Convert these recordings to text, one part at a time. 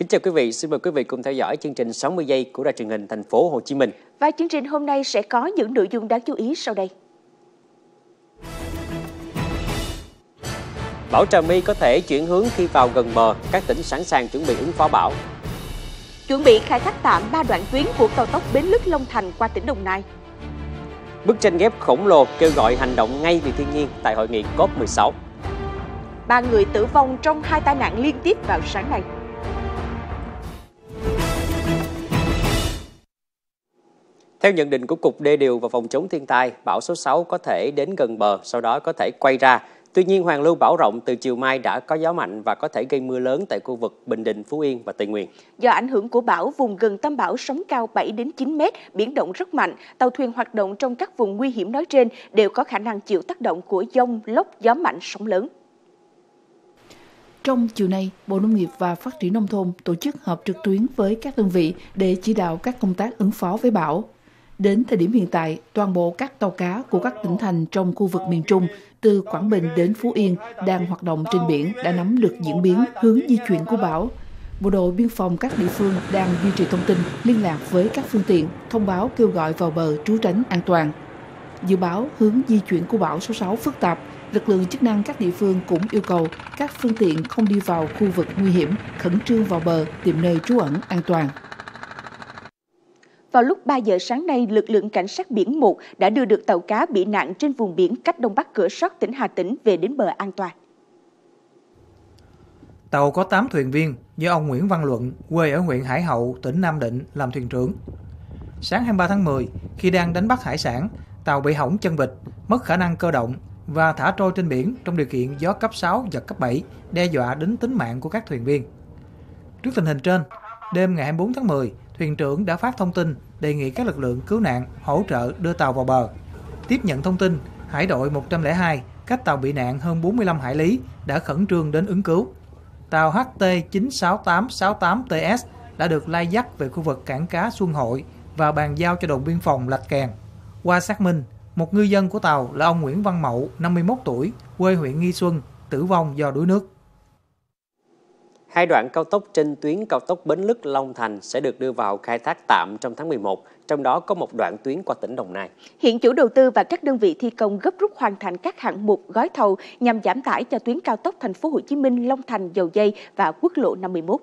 Kính chào quý vị, xin mời quý vị cùng theo dõi chương trình 60 giây của Đài truyền hình Thành phố Hồ Chí Minh. Và chương trình hôm nay sẽ có những nội dung đáng chú ý sau đây. Bão Trà My có thể chuyển hướng khi vào gần bờ, các tỉnh sẵn sàng chuẩn bị ứng phó bão. Chuẩn bị khai thác tạm 3 đoạn tuyến của cao tốc Bến Lức - Long Thành qua tỉnh Đồng Nai. Bức tranh ghép khổng lồ kêu gọi hành động ngay vì thiên nhiên tại hội nghị COP16. 3 người tử vong trong 2 tai nạn liên tiếp vào sáng nay. Theo nhận định của Cục Đê điều và Phòng chống thiên tai, bão số 6 có thể đến gần bờ, sau đó có thể quay ra. Tuy nhiên, hoàn lưu bão rộng từ chiều mai đã có gió mạnh và có thể gây mưa lớn tại khu vực Bình Định, Phú Yên và Tây Nguyên. Do ảnh hưởng của bão, vùng gần tâm bão sóng cao 7 đến 9 mét, biển động rất mạnh. Tàu thuyền hoạt động trong các vùng nguy hiểm nói trên đều có khả năng chịu tác động của dông, lốc, gió mạnh, sóng lớn. Trong chiều nay, Bộ Nông nghiệp và Phát triển Nông thôn tổ chức họp trực tuyến với các đơn vị để chỉ đạo các công tác ứng phó với bão. Đến thời điểm hiện tại, toàn bộ các tàu cá của các tỉnh thành trong khu vực miền Trung, từ Quảng Bình đến Phú Yên đang hoạt động trên biển đã nắm được diễn biến, hướng di chuyển của bão. Bộ đội biên phòng các địa phương đang duy trì thông tin, liên lạc với các phương tiện, thông báo kêu gọi vào bờ trú tránh an toàn. Dự báo hướng di chuyển của bão số 6 phức tạp, lực lượng chức năng các địa phương cũng yêu cầu các phương tiện không đi vào khu vực nguy hiểm, khẩn trương vào bờ tìm nơi trú ẩn an toàn. Vào lúc 3 giờ sáng nay, lực lượng cảnh sát biển 1 đã đưa được tàu cá bị nạn trên vùng biển cách Đông Bắc Cửa Sót tỉnh Hà Tĩnh về đến bờ an toàn. Tàu có 8 thuyền viên do ông Nguyễn Văn Luận, quê ở huyện Hải Hậu, tỉnh Nam Định làm thuyền trưởng. Sáng 23 tháng 10, khi đang đánh bắt hải sản, tàu bị hỏng chân vịt, mất khả năng cơ động và thả trôi trên biển trong điều kiện gió cấp 6, giật cấp 7, đe dọa đến tính mạng của các thuyền viên. Trước tình hình trên, đêm ngày 24 tháng 10, thuyền trưởng đã phát thông tin đề nghị các lực lượng cứu nạn hỗ trợ đưa tàu vào bờ. Tiếp nhận thông tin, Hải đội 102, cách tàu bị nạn hơn 45 hải lý, đã khẩn trương đến ứng cứu. Tàu HT96868TS đã được lai dắt về khu vực cảng cá Xuân Hội và bàn giao cho đồn biên phòng Lạch Kèn. Qua xác minh, một ngư dân của tàu là ông Nguyễn Văn Mậu, 51 tuổi, quê huyện Nghi Xuân, tử vong do đuối nước. 2 đoạn cao tốc trên tuyến cao tốc Bến Lức - Long Thành sẽ được đưa vào khai thác tạm trong tháng 11, trong đó có một đoạn tuyến qua tỉnh Đồng Nai. Hiện chủ đầu tư và các đơn vị thi công gấp rút hoàn thành các hạng mục gói thầu nhằm giảm tải cho tuyến cao tốc Thành phố Hồ Chí Minh - Long Thành - Dầu Giây và quốc lộ 51.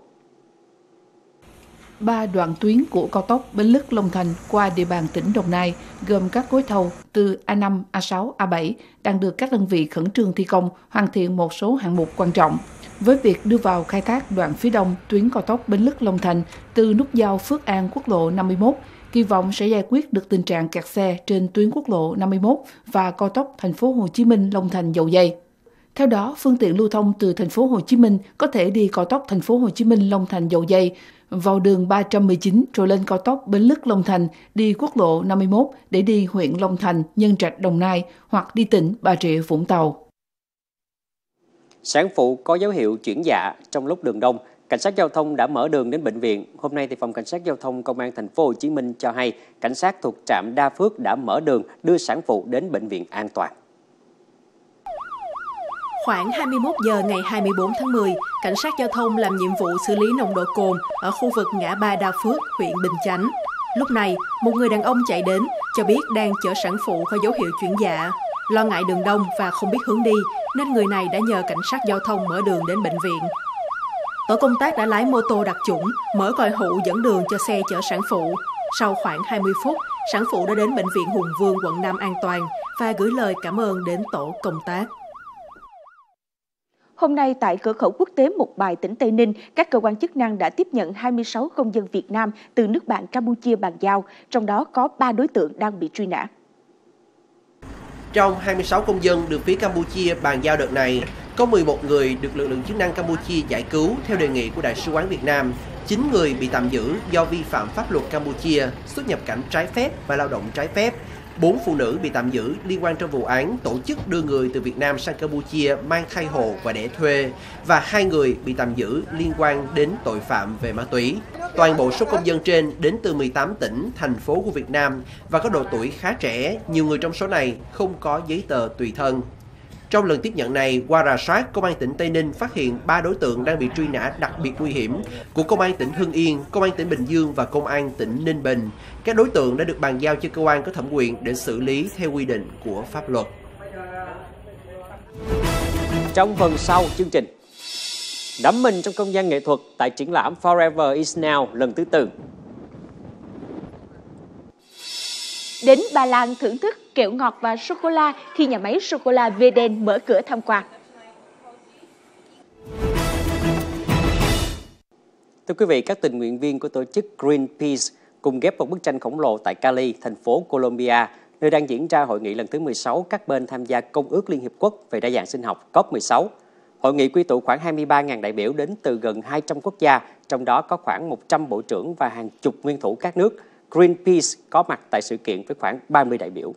3 đoạn tuyến của cao tốc Bến Lức - Long Thành qua địa bàn tỉnh Đồng Nai gồm các gói thầu từ A5, A6, A7 đang được các đơn vị khẩn trương thi công, hoàn thiện một số hạng mục quan trọng. Với việc đưa vào khai thác đoạn phía đông tuyến cao tốc Bến Lức - Long Thành từ nút giao Phước An quốc lộ 51, kỳ vọng sẽ giải quyết được tình trạng kẹt xe trên tuyến quốc lộ 51 và cao tốc Thành phố Hồ Chí Minh - Long Thành - Dầu Giây. Theo đó, phương tiện lưu thông từ Thành phố Hồ Chí Minh có thể đi cao tốc Thành phố Hồ Chí Minh - Long Thành - Dầu Giây, vào đường 319 rồi lên cao tốc Bến Lức - Long Thành, đi quốc lộ 51 để đi huyện Long Thành, Nhân Trạch, Đồng Nai hoặc đi tỉnh Bà Rịa, Vũng Tàu. Sản phụ có dấu hiệu chuyển dạ trong lúc đường đông, cảnh sát giao thông đã mở đường đến bệnh viện. Hôm nay thì phòng cảnh sát giao thông công an Thành phố Hồ Chí Minh cho hay cảnh sát thuộc trạm Đa Phước đã mở đường đưa sản phụ đến bệnh viện an toàn. Khoảng 21 giờ ngày 24 tháng 10, cảnh sát giao thông làm nhiệm vụ xử lý nồng độ cồn ở khu vực ngã ba Đa Phước, huyện Bình Chánh. Lúc này, một người đàn ông chạy đến cho biết đang chở sản phụ có dấu hiệu chuyển dạ. Lo ngại đường đông và không biết hướng đi, nên người này đã nhờ cảnh sát giao thông mở đường đến bệnh viện. Tổ công tác đã lái mô tô đặc chủng, mở còi hụ dẫn đường cho xe chở sản phụ. Sau khoảng 20 phút, sản phụ đã đến bệnh viện Hùng Vương, quận 5 an toàn và gửi lời cảm ơn đến tổ công tác. Hôm nay tại cửa khẩu quốc tế Mộc Bài, tỉnh Tây Ninh, các cơ quan chức năng đã tiếp nhận 26 công dân Việt Nam từ nước bạn Campuchia bàn giao, trong đó có 3 đối tượng đang bị truy nã. Trong 26 công dân được phía Campuchia bàn giao đợt này, có 11 người được lực lượng chức năng Campuchia giải cứu theo đề nghị của Đại sứ quán Việt Nam, 9 người bị tạm giữ do vi phạm pháp luật Campuchia, xuất nhập cảnh trái phép và lao động trái phép, 4 phụ nữ bị tạm giữ liên quan trong vụ án tổ chức đưa người từ Việt Nam sang Campuchia mang thai hộ và đẻ thuê và 2 người bị tạm giữ liên quan đến tội phạm về ma túy. Toàn bộ số công dân trên đến từ 18 tỉnh, thành phố của Việt Nam và có độ tuổi khá trẻ, nhiều người trong số này không có giấy tờ tùy thân. Trong lần tiếp nhận này, qua rà soát, Công an tỉnh Tây Ninh phát hiện 3 đối tượng đang bị truy nã đặc biệt nguy hiểm của Công an tỉnh Hưng Yên, Công an tỉnh Bình Dương và Công an tỉnh Ninh Bình. Các đối tượng đã được bàn giao cho cơ quan có thẩm quyền để xử lý theo quy định của pháp luật. Trong phần sau chương trình, đắm mình trong không gian nghệ thuật tại triển lãm Forever Is Now lần thứ 4. Đến Ba Lan thưởng thức kẹo ngọt và sô-cô-la khi nhà máy sô-cô-la Veden mở cửa tham quan. Thưa quý vị, các tình nguyện viên của tổ chức Greenpeace cùng ghép một bức tranh khổng lồ tại Cali, thành phố Colombia, nơi đang diễn ra hội nghị lần thứ 16 các bên tham gia Công ước Liên Hiệp Quốc về đa dạng sinh học COP16. Hội nghị quy tụ khoảng 23.000 đại biểu đến từ gần 200 quốc gia, trong đó có khoảng 100 bộ trưởng và hàng chục nguyên thủ các nước. Greenpeace có mặt tại sự kiện với khoảng 30 đại biểu.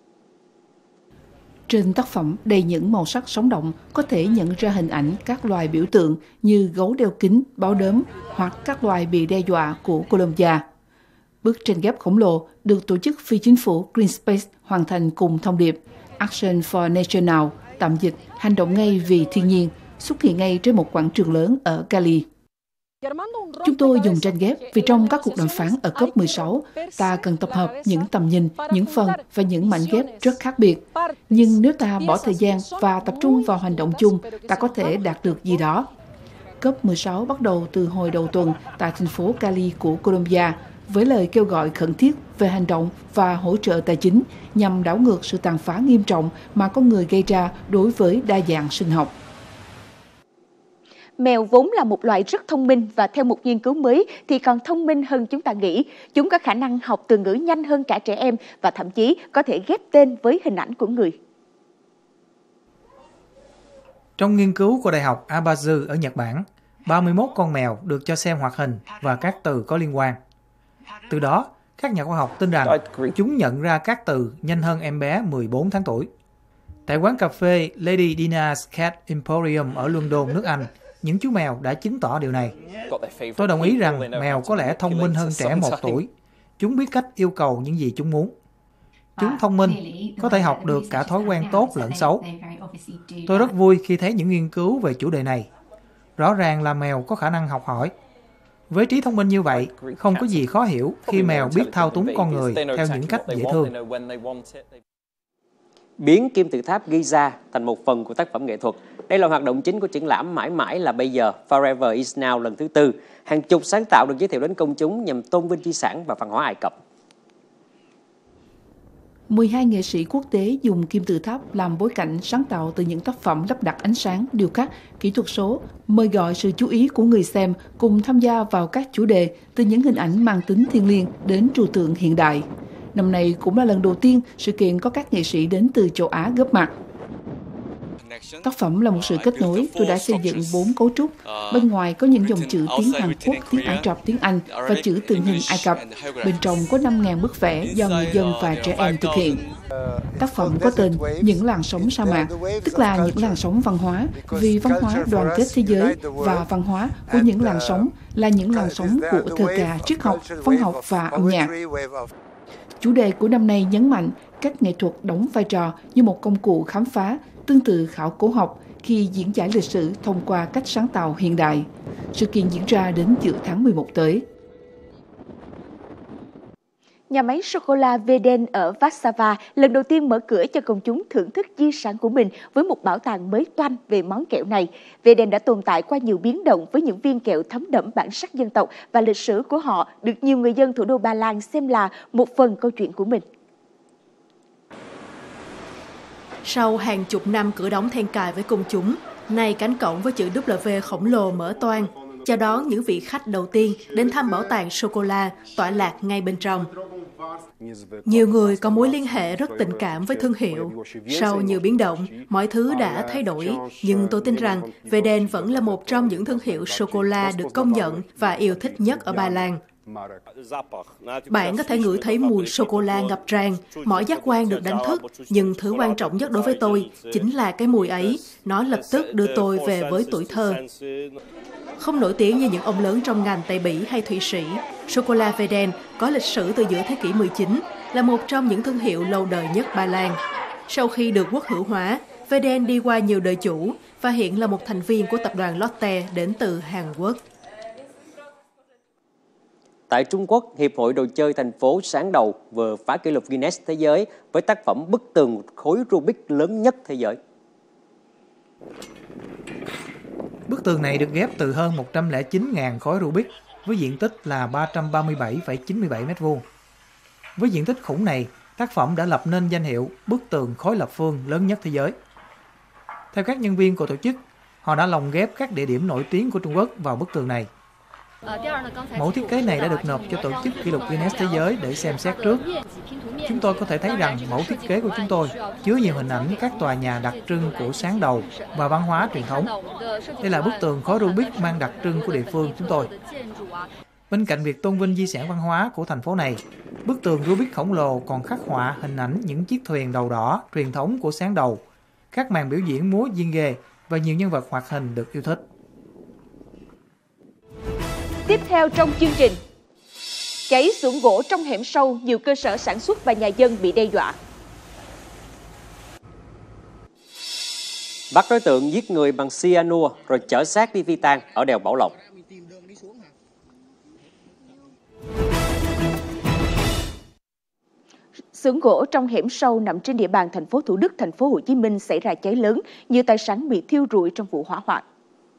Trên tác phẩm đầy những màu sắc sống động, có thể nhận ra hình ảnh các loài biểu tượng như gấu đeo kính, báo đốm hoặc các loài bị đe dọa của Colombia. Bức tranh ghép khổng lồ được tổ chức phi chính phủ Greenpeace hoàn thành cùng thông điệp Action for Nature Now, tạm dịch hành động ngay vì thiên nhiên, xuất hiện ngay trên một quảng trường lớn ở Cali. Chúng tôi dùng tranh ghép vì trong các cuộc đàm phán ở COP16, ta cần tập hợp những tầm nhìn, những phần và những mảnh ghép rất khác biệt. Nhưng nếu ta bỏ thời gian và tập trung vào hành động chung, ta có thể đạt được gì đó. COP16 bắt đầu từ hồi đầu tuần tại thành phố Cali của Colombia, với lời kêu gọi khẩn thiết về hành động và hỗ trợ tài chính nhằm đảo ngược sự tàn phá nghiêm trọng mà con người gây ra đối với đa dạng sinh học. Mèo vốn là một loài rất thông minh và theo một nghiên cứu mới thì còn thông minh hơn chúng ta nghĩ. Chúng có khả năng học từ ngữ nhanh hơn cả trẻ em và thậm chí có thể ghép tên với hình ảnh của người. Trong nghiên cứu của Đại học Abazu ở Nhật Bản, 31 con mèo được cho xem hoạt hình và các từ có liên quan. Từ đó, các nhà khoa học tin rằng chúng nhận ra các từ nhanh hơn em bé 14 tháng tuổi. Tại quán cà phê Lady Dina's Cat Emporium ở London, nước Anh, những chú mèo đã chứng tỏ điều này. Tôi đồng ý rằng mèo có lẽ thông minh hơn trẻ 1 tuổi. Chúng biết cách yêu cầu những gì chúng muốn. Chúng thông minh, có thể học được cả thói quen tốt lẫn xấu. Tôi rất vui khi thấy những nghiên cứu về chủ đề này. Rõ ràng là mèo có khả năng học hỏi. Với trí thông minh như vậy, không có gì khó hiểu khi mèo biết thao túng con người theo những cách dễ thương. Biến kim tự tháp Giza thành một phần của tác phẩm nghệ thuật. Đây là hoạt động chính của triển lãm Mãi mãi là bây giờ Forever Is Now lần thứ 4. Hàng chục sáng tạo được giới thiệu đến công chúng nhằm tôn vinh di sản và văn hóa Ai Cập. 12 nghệ sĩ quốc tế dùng kim tự tháp làm bối cảnh sáng tạo từ những tác phẩm lắp đặt ánh sáng, điêu khắc, kỹ thuật số, mời gọi sự chú ý của người xem cùng tham gia vào các chủ đề từ những hình ảnh mang tính thiêng liêng đến trừu tượng hiện đại. Năm nay cũng là lần đầu tiên sự kiện có các nghệ sĩ đến từ châu Á góp mặt. Tác phẩm là một sự kết nối, tôi đã xây dựng 4 cấu trúc. Bên ngoài có những dòng chữ tiếng Hàn Quốc, tiếng Ả Rập, tiếng Anh và chữ tượng hình Ai Cập. Bên trong có 5.000 bức vẽ do người dân và trẻ em thực hiện. Tác phẩm có tên Những làn sóng sa mạc, tức là những làn sóng văn hóa, vì văn hóa đoàn kết thế giới và văn hóa của những làn sóng là những làn sóng của thơ ca, triết học, văn học và âm nhạc. Chủ đề của năm nay nhấn mạnh cách nghệ thuật đóng vai trò như một công cụ khám phá, tương tự khảo cổ học khi diễn giải lịch sử thông qua cách sáng tạo hiện đại. Sự kiện diễn ra đến giữa tháng 11 tới. Nhà máy sô-cô-la Veden ở Warsaw lần đầu tiên mở cửa cho công chúng thưởng thức di sản của mình với một bảo tàng mới toanh về món kẹo này. Veden đã tồn tại qua nhiều biến động với những viên kẹo thấm đẫm bản sắc dân tộc và lịch sử của họ được nhiều người dân thủ đô Ba Lan xem là một phần câu chuyện của mình. Sau hàng chục năm cửa đóng then cài với công chúng, nay cánh cổng với chữ W khổng lồ mở toang, chào đón những vị khách đầu tiên đến thăm bảo tàng sô-cô-la tọa lạc ngay bên trong. Nhiều người có mối liên hệ rất tình cảm với thương hiệu. Sau nhiều biến động, mọi thứ đã thay đổi, nhưng tôi tin rằng Veden vẫn là một trong những thương hiệu sô-cô-la được công nhận và yêu thích nhất ở Ba Lan. Bạn có thể ngửi thấy mùi sô-cô-la ngập tràn, mọi giác quan được đánh thức, nhưng thứ quan trọng nhất đối với tôi chính là cái mùi ấy. Nó lập tức đưa tôi về với tuổi thơ. Không nổi tiếng như những ông lớn trong ngành Tây Bỉ hay Thụy Sĩ, sô-cô-la Veden có lịch sử từ giữa thế kỷ 19, là một trong những thương hiệu lâu đời nhất Ba Lan. Sau khi được quốc hữu hóa, VDN đi qua nhiều đời chủ và hiện là một thành viên của tập đoàn Lotte đến từ Hàn Quốc. Tại Trung Quốc, Hiệp hội Đồ chơi thành phố sáng đầu vừa phá kỷ lục Guinness Thế giới với tác phẩm bức tường khối Rubik lớn nhất thế giới. Bức tường này được ghép từ hơn 109.000 khối Rubik với diện tích là 337,97 m². Với diện tích khủng này, tác phẩm đã lập nên danh hiệu bức tường khối lập phương lớn nhất thế giới. Theo các nhân viên của tổ chức, họ đã lồng ghép các địa điểm nổi tiếng của Trung Quốc vào bức tường này. Mẫu thiết kế này đã được nộp cho tổ chức kỷ lục Guinness Thế giới để xem xét trước. Chúng tôi có thể thấy rằng mẫu thiết kế của chúng tôi chứa nhiều hình ảnh các tòa nhà đặc trưng của sáng đầu và văn hóa truyền thống. Đây là bức tường khối Rubik mang đặc trưng của địa phương chúng tôi. Bên cạnh việc tôn vinh di sản văn hóa của thành phố này, bức tường Rubik khổng lồ còn khắc họa hình ảnh những chiếc thuyền đầu đỏ truyền thống của sáng đầu, các màn biểu diễn múa diên ghê và nhiều nhân vật hoạt hình được yêu thích. Tiếp theo trong chương trình, cháy xưởng gỗ trong hẻm sâu, nhiều cơ sở sản xuất và nhà dân bị đe dọa. Bắt đối tượng giết người bằng cyanua rồi chở xác đi phi tang ở đèo Bảo Lộc. Xưởng gỗ trong hẻm sâu nằm trên địa bàn thành phố Thủ Đức, thành phố Hồ Chí Minh xảy ra cháy lớn, nhiều tài sản bị thiêu rụi trong vụ hỏa hoạn.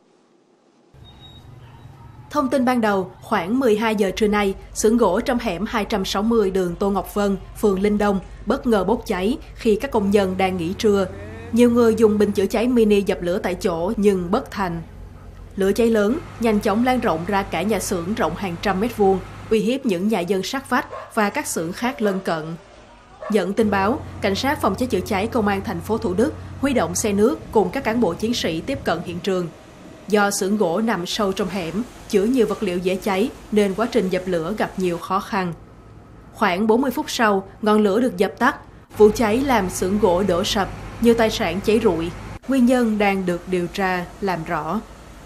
Thông tin ban đầu, khoảng 12 giờ trưa nay, xưởng gỗ trong hẻm 260 đường Tô Ngọc Vân, phường Linh Đông bất ngờ bốc cháy khi các công nhân đang nghỉ trưa. Nhiều người dùng bình chữa cháy mini dập lửa tại chỗ nhưng bất thành. Lửa cháy lớn nhanh chóng lan rộng ra cả nhà xưởng rộng hàng trăm mét vuông, uy hiếp những nhà dân sát vách và các xưởng khác lân cận. Nhận tin báo, cảnh sát phòng cháy chữa cháy công an thành phố Thủ Đức huy động xe nước cùng các cán bộ chiến sĩ tiếp cận hiện trường. Do xưởng gỗ nằm sâu trong hẻm, chứa nhiều vật liệu dễ cháy nên quá trình dập lửa gặp nhiều khó khăn. Khoảng 40 phút sau, ngọn lửa được dập tắt. Vụ cháy làm xưởng gỗ đổ sập, nhiều tài sản cháy rụi. Nguyên nhân đang được điều tra làm rõ.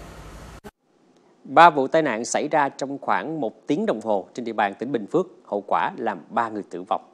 3 vụ tai nạn xảy ra trong khoảng 1 tiếng đồng hồ trên địa bàn tỉnh Bình Phước, hậu quả làm 3 người tử vong.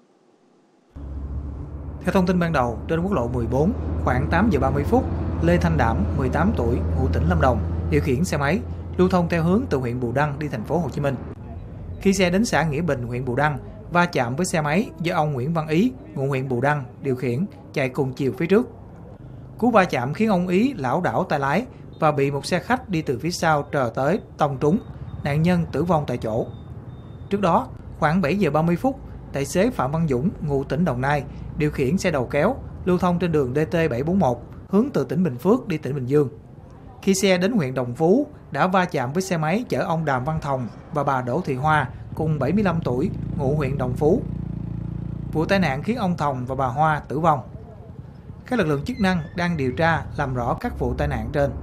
Theo thông tin ban đầu, trên quốc lộ 14, khoảng 8 giờ 30 phút, Lê Thanh Đảm, 18 tuổi, ngụ tỉnh Lâm Đồng, điều khiển xe máy lưu thông theo hướng từ huyện Bù Đăng đi thành phố Hồ Chí Minh. Khi xe đến xã Nghĩa Bình, huyện Bù Đăng, va chạm với xe máy do ông Nguyễn Văn Ý, ngụ huyện Bù Đăng điều khiển, chạy cùng chiều phía trước. Cú va chạm khiến ông Ý lảo đảo tay lái và bị một xe khách đi từ phía sau trờ tới tông trúng, nạn nhân tử vong tại chỗ. Trước đó, khoảng 7 giờ 30 phút, tài xế Phạm Văn Dũng, ngụ tỉnh Đồng Nai, điều khiển xe đầu kéo lưu thông trên đường DT741 hướng từ tỉnh Bình Phước đi tỉnh Bình Dương. Khi xe đến huyện Đồng Phú, đã va chạm với xe máy chở ông Đàm Văn Thòng và bà Đỗ Thị Hoa, cùng 75 tuổi, ngụ huyện Đồng Phú. Vụ tai nạn khiến ông Thòng và bà Hoa tử vong. Các lực lượng chức năng đang điều tra làm rõ các vụ tai nạn trên.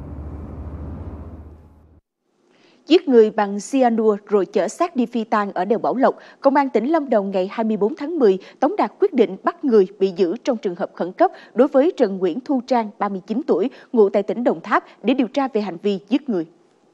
Giết người bằng cyanua rồi chở xác đi phi tang ở đèo Bảo Lộc, Công an tỉnh Lâm Đồng ngày 24 tháng 10 tống đạt quyết định bắt người bị giữ trong trường hợp khẩn cấp đối với Trần Nguyễn Thu Trang, 39 tuổi, ngụ tại tỉnh Đồng Tháp để điều tra về hành vi giết người.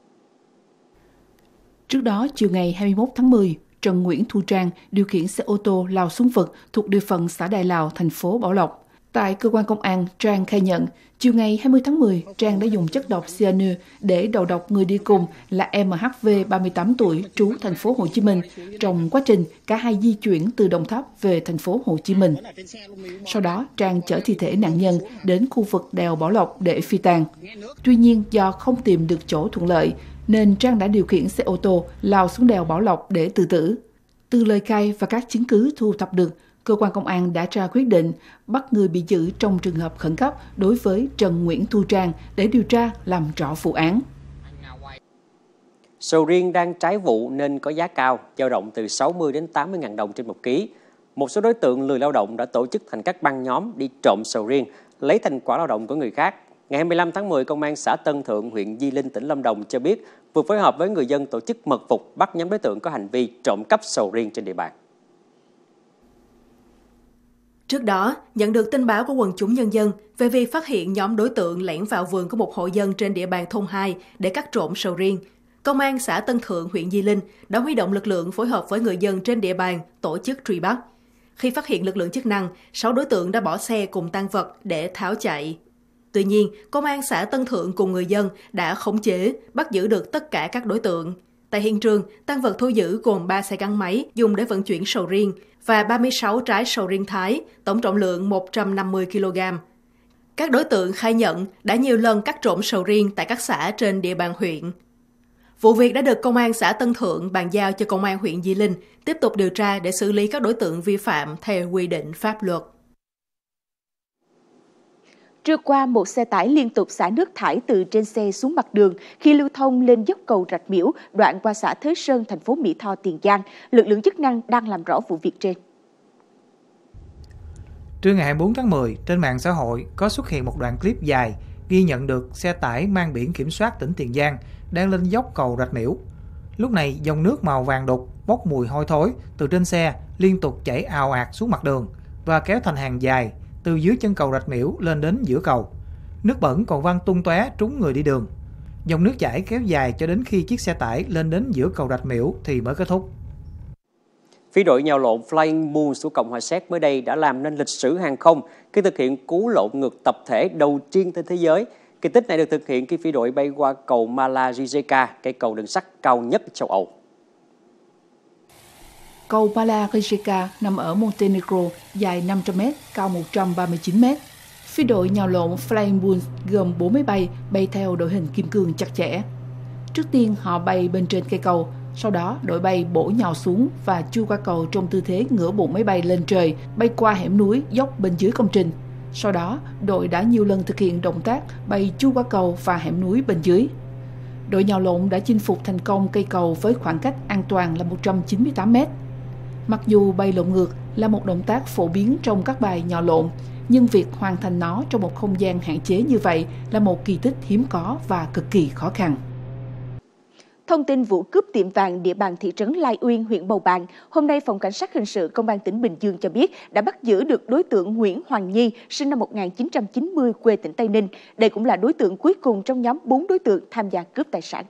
Trước đó, chiều ngày 21 tháng 10, Trần Nguyễn Thu Trang điều khiển xe ô tô lao xuống vực thuộc địa phận xã Đại Lào, thành phố Bảo Lộc. Tại cơ quan công an, Trang khai nhận, chiều ngày 20 tháng 10, Trang đã dùng chất độc cyanua để đầu độc người đi cùng là MHV, 38 tuổi, trú thành phố Hồ Chí Minh, trong quá trình cả hai di chuyển từ Đồng Tháp về thành phố Hồ Chí Minh. Sau đó, Trang chở thi thể nạn nhân đến khu vực đèo Bảo Lộc để phi tang. Tuy nhiên, do không tìm được chỗ thuận lợi, nên Trang đã điều khiển xe ô tô lao xuống đèo Bảo Lộc để tự tử. Từ lời khai và các chứng cứ thu thập được, cơ quan công an đã ra quyết định bắt người bị giữ trong trường hợp khẩn cấp đối với Trần Nguyễn Thu Trang để điều tra làm rõ vụ án. Sầu riêng đang trái vụ nên có giá cao, dao động từ 60 đến 80.000 đồng trên 1 ký. Một số đối tượng lười lao động đã tổ chức thành các băng nhóm đi trộm sầu riêng, lấy thành quả lao động của người khác. Ngày 25 tháng 10, Công an xã Tân Thượng, huyện Di Linh, tỉnh Lâm Đồng cho biết vừa phối hợp với người dân tổ chức mật phục bắt nhóm đối tượng có hành vi trộm cắp sầu riêng trên địa bàn. Trước đó, nhận được tin báo của quần chúng nhân dân về việc phát hiện nhóm đối tượng lẻn vào vườn của một hộ dân trên địa bàn thôn 2 để cắt trộm sầu riêng. Công an xã Tân Thượng, huyện Di Linh đã huy động lực lượng phối hợp với người dân trên địa bàn tổ chức truy bắt. Khi phát hiện lực lượng chức năng, 6 đối tượng đã bỏ xe cùng tang vật để tháo chạy. Tuy nhiên, Công an xã Tân Thượng cùng người dân đã khống chế, bắt giữ được tất cả các đối tượng. Tại hiện trường, tang vật thu giữ gồm 3 xe gắn máy dùng để vận chuyển sầu riêng và 36 trái sầu riêng Thái, tổng trọng lượng 150 kg. Các đối tượng khai nhận đã nhiều lần cắt trộm sầu riêng tại các xã trên địa bàn huyện. Vụ việc đã được Công an xã Tân Thượng bàn giao cho Công an huyện Di Linh tiếp tục điều tra để xử lý các đối tượng vi phạm theo quy định pháp luật. Trưa qua, một xe tải liên tục xả nước thải từ trên xe xuống mặt đường khi lưu thông lên dốc cầu Rạch Miễu, đoạn qua xã Thới Sơn, thành phố Mỹ Tho, Tiền Giang. Lực lượng chức năng đang làm rõ vụ việc trên. Trưa ngày 24 tháng 10, trên mạng xã hội có xuất hiện một đoạn clip dài ghi nhận được xe tải mang biển kiểm soát tỉnh Tiền Giang đang lên dốc cầu Rạch Miễu. Lúc này, dòng nước màu vàng đục bốc mùi hôi thối từ trên xe liên tục chảy ào ạt xuống mặt đường và kéo thành hàng dài từ dưới chân cầu Rạch Miễu lên đến giữa cầu. Nước bẩn còn văng tung tóe trúng người đi đường. Dòng nước chảy kéo dài cho đến khi chiếc xe tải lên đến giữa cầu Rạch Miễu thì mới kết thúc. Phi đội nhào lộn Flying Moon của Cộng hòa Séc mới đây đã làm nên lịch sử hàng không khi thực hiện cú lộn ngược tập thể đầu tiên trên thế giới. Kỳ tích này được thực hiện khi phi đội bay qua cầu Mala Rijeka, cây cầu đường sắt cao nhất châu Âu. Cầu Mala Rijeka nằm ở Montenegro, dài 500 m, cao 139 m. Phi đội nhào lộn Flying Moon gồm 4 máy bay theo đội hình kim cương chặt chẽ. Trước tiên họ bay bên trên cây cầu, sau đó đội bay bổ nhào xuống và chui qua cầu trong tư thế ngửa bụng máy bay lên trời, bay qua hẻm núi dốc bên dưới công trình. Sau đó, đội đã nhiều lần thực hiện động tác bay chui qua cầu và hẻm núi bên dưới. Đội nhào lộn đã chinh phục thành công cây cầu với khoảng cách an toàn là 198 m. Mặc dù bay lộn ngược là một động tác phổ biến trong các bài nhào lộn, nhưng việc hoàn thành nó trong một không gian hạn chế như vậy là một kỳ tích hiếm có và cực kỳ khó khăn. Thông tin vụ cướp tiệm vàng địa bàn thị trấn Lai Uyên, huyện Bầu Bàng, hôm nay Phòng Cảnh sát Hình sự Công an tỉnh Bình Dương cho biết đã bắt giữ được đối tượng Nguyễn Hoàng Nhi, sinh năm 1990, quê tỉnh Tây Ninh. Đây cũng là đối tượng cuối cùng trong nhóm 4 đối tượng tham gia cướp tài sản.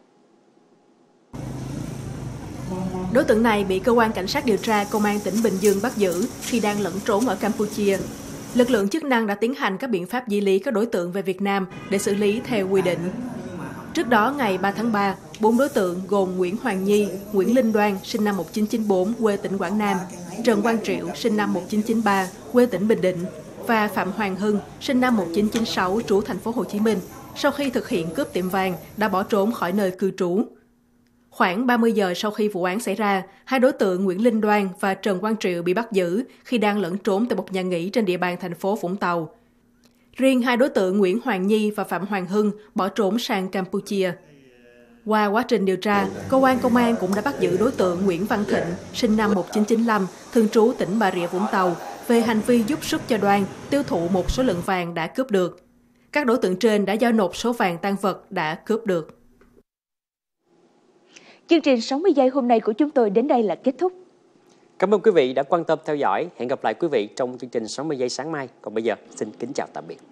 Đối tượng này bị cơ quan cảnh sát điều tra Công an tỉnh Bình Dương bắt giữ khi đang lẫn trốn ở Campuchia. Lực lượng chức năng đã tiến hành các biện pháp di lý các đối tượng về Việt Nam để xử lý theo quy định. Trước đó, ngày 3 tháng 3, 4 đối tượng gồm Nguyễn Hoàng Nhi, Nguyễn Linh Đoan, sinh năm 1994, quê tỉnh Quảng Nam, Trần Quang Triệu, sinh năm 1993, quê tỉnh Bình Định và Phạm Hoàng Hưng, sinh năm 1996, trú thành phố Hồ Chí Minh, sau khi thực hiện cướp tiệm vàng đã bỏ trốn khỏi nơi cư trú. Khoảng 30 giờ sau khi vụ án xảy ra, hai đối tượng Nguyễn Linh Đoan và Trần Quang Triệu bị bắt giữ khi đang lẫn trốn tại một nhà nghỉ trên địa bàn thành phố Vũng Tàu. Riêng hai đối tượng Nguyễn Hoàng Nhi và Phạm Hoàng Hưng bỏ trốn sang Campuchia. Qua quá trình điều tra, cơ quan công an cũng đã bắt giữ đối tượng Nguyễn Văn Thịnh, sinh năm 1995, thường trú tỉnh Bà Rịa Vũng Tàu, về hành vi giúp sức cho Đoan tiêu thụ một số lượng vàng đã cướp được. Các đối tượng trên đã giao nộp số vàng tang vật đã cướp được. Chương trình 60 giây hôm nay của chúng tôi đến đây là kết thúc. Cảm ơn quý vị đã quan tâm theo dõi. Hẹn gặp lại quý vị trong chương trình 60 giây sáng mai. Còn bây giờ, xin kính chào tạm biệt.